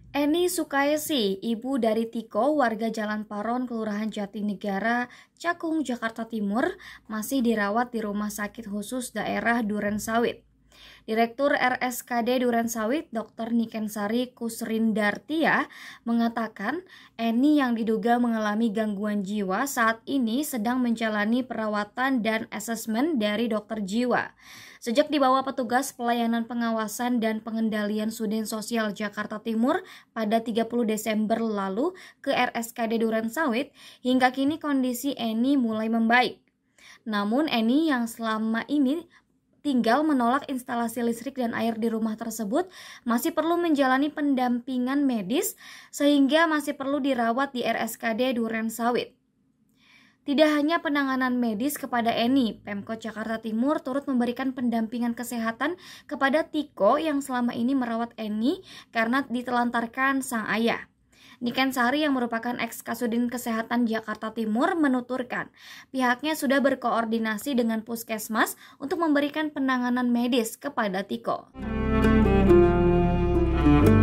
Eni Sukaisi, ibu dari Tiko, warga Jalan Paron, Kelurahan Jatinegara, Cakung, Jakarta Timur, masih dirawat di Rumah Sakit Khusus Daerah Durensawit. Direktur RSKD Durensawit, Dr. Nikensari Kusrindartia, mengatakan Eni yang diduga mengalami gangguan jiwa saat ini sedang menjalani perawatan dan asesmen dari dokter jiwa. Sejak dibawa petugas pelayanan pengawasan dan pengendalian Sudin Sosial Jakarta Timur pada 30 Desember lalu ke RSKD Durensawit, hingga kini kondisi Eni mulai membaik. Namun Eni yang selama ini tinggal menolak instalasi listrik dan air di rumah tersebut masih perlu menjalani pendampingan medis sehingga masih perlu dirawat di RSKD Durensawit. Tidak hanya penanganan medis kepada Eni, Pemkot Jakarta Timur turut memberikan pendampingan kesehatan kepada Tiko yang selama ini merawat Eni karena ditelantarkan sang ayah. Nikensari yang merupakan ex-Kasudin Kesehatan Jakarta Timur menuturkan pihaknya sudah berkoordinasi dengan Puskesmas untuk memberikan penanganan medis kepada Tiko.